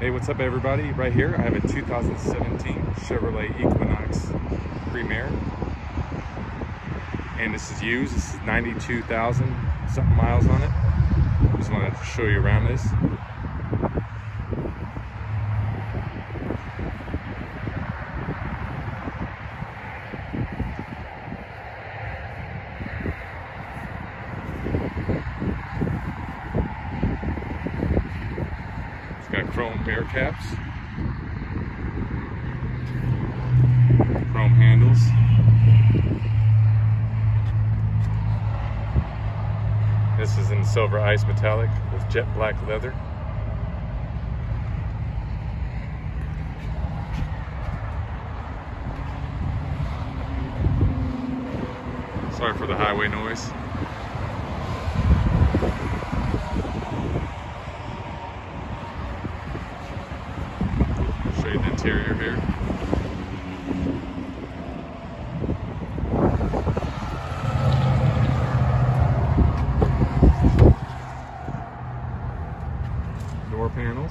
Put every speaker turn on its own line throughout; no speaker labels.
Hey, what's up everybody? Right here, I have a 2017 Chevrolet Equinox Premier. And this is used. This is 92,000 something miles on it. Just wanted to show you around this. Got chrome mirror caps, chrome handles, this is in silver ice metallic with jet black leather. Sorry for the highway noise. Show you the interior here. Door panels.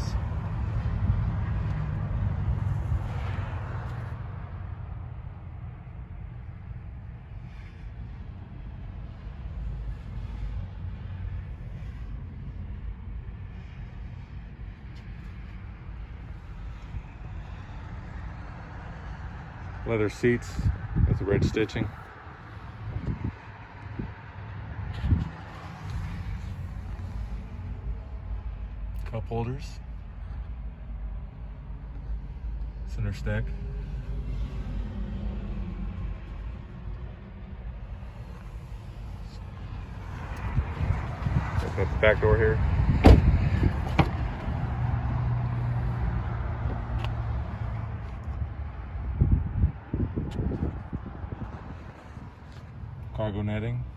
Leather seats with the red stitching. Cup holders. Center stack. Open up the back door here. Cargo netting.